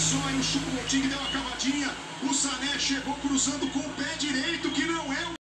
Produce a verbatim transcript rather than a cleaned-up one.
só, aí o Choupo-Moting deu uma cavadinha. O Sané chegou cruzando com o pé direito, que não é o